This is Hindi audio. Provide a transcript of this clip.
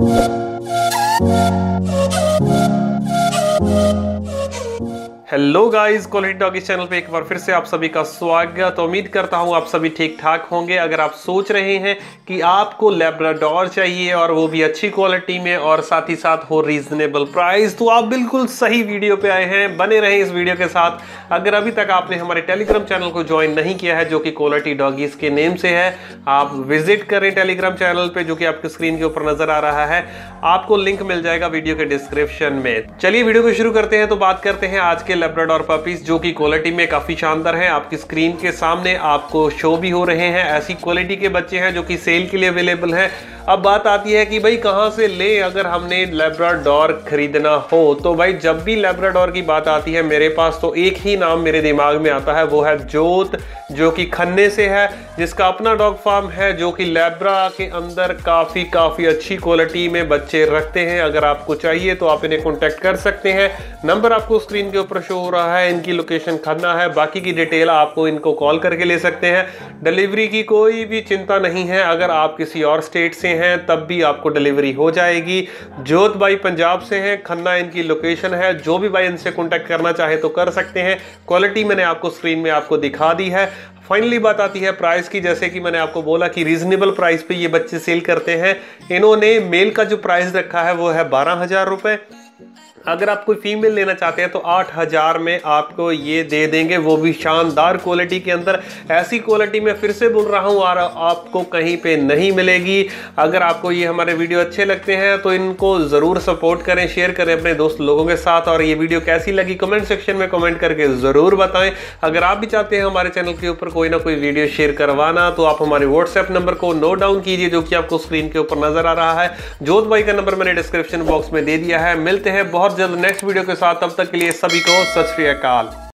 Hello guys, quality doggies channel पे एक बार फिर से आप सभी का स्वागत। उम्मीद करता हूँ आप सभी ठीक ठाक होंगे। अगर आप सोच रहे हैं कि आपको लैब्राडोर चाहिए और वो भी अच्छी क्वालिटी में और साथ ही साथ हो रीजनेबल प्राइस, तो आप बिल्कुल सही वीडियो पे आए हैं। बने रहें इस वीडियो के साथ। अगर अभी तक आपने हमारे टेलीग्राम चैनल को ज्वाइन नहीं किया है, जो कि क्वालिटी डॉगीज के नेम से है, आप विजिट करें टेलीग्राम चैनल पे, जो कि आपकी स्क्रीन के ऊपर नजर आ रहा है। आपको लिंक मिल जाएगा वीडियो के डिस्क्रिप्शन में। चलिए वीडियो को शुरू करते हैं। तो बात करते हैं आज के लैब्राडोर पपीज, जो कि क्वालिटी में काफी शानदार हैं। आपकी स्क्रीन के सामने आपको शो भी हो रहे हैं। ऐसी क्वालिटी के बच्चे हैं जो कि सेल के लिए अवेलेबल हैं। अब बात आती है कि भाई कहां से ले, अगर हमने लैब्राडोर खरीदना हो तो भाई जब भी लैब्राडोर की बात आती है मेरे पास तो एक ही नाम मेरे दिमाग में आता है, वो है जोत, जो कि खन्ने से है, जिसका अपना डॉग फार्म है, जो कि लैब्रा के अंदर काफी अच्छी क्वालिटी में बच्चे रखते हैं। अगर आपको चाहिए तो आप इन्हें कॉन्टेक्ट कर सकते हैं। नंबर आपको स्क्रीन के ऊपर शो हो रहा है। इनकी लोकेशन खन्ना है। बाकी की डिटेल आपको इनको कॉल करके ले सकते हैं। डिलीवरी की कोई भी चिंता नहीं है। अगर आप किसी और स्टेट से हैं तब भी आपको डिलीवरी हो जाएगी। जोत भाई पंजाब से हैं, खन्ना इनकी लोकेशन है। जो भी भाई इनसे कॉन्टेक्ट करना चाहे तो कर सकते हैं। क्वालिटी मैंने आपको स्क्रीन में आपको दिखा दी है। फाइनली बात आती है प्राइस की। जैसे कि मैंने आपको बोला कि रीजनेबल प्राइस पे ये बच्चे सेल करते हैं। इन्होंने मेल का जो प्राइस रखा है वो है 12,000 रुपए। अगर आप कोई फीमेल लेना चाहते हैं तो 8,000 में आपको ये दे देंगे, वो भी शानदार क्वालिटी के अंदर। ऐसी क्वालिटी में फिर से बोल रहा हूँ और आपको कहीं पे नहीं मिलेगी। अगर आपको ये हमारे वीडियो अच्छे लगते हैं तो इनको ज़रूर सपोर्ट करें, शेयर करें अपने दोस्त लोगों के साथ। और ये वीडियो कैसी लगी कमेंट सेक्शन में कमेंट करके ज़रूर बताएं। अगर आप भी चाहते हैं हमारे चैनल के ऊपर कोई ना कोई वीडियो शेयर करवाना तो आप हमारे व्हाट्सएप नंबर को नोट डाउन कीजिए, जो कि आपको स्क्रीन के ऊपर नजर आ रहा है। जोत भाई का नंबर मैंने डिस्क्रिप्शन बॉक्स में दे दिया है। मिलते हैं बहुत जल्द नेक्स्ट वीडियो के साथ। तब तक के लिए सभी को सत श्री अकाल।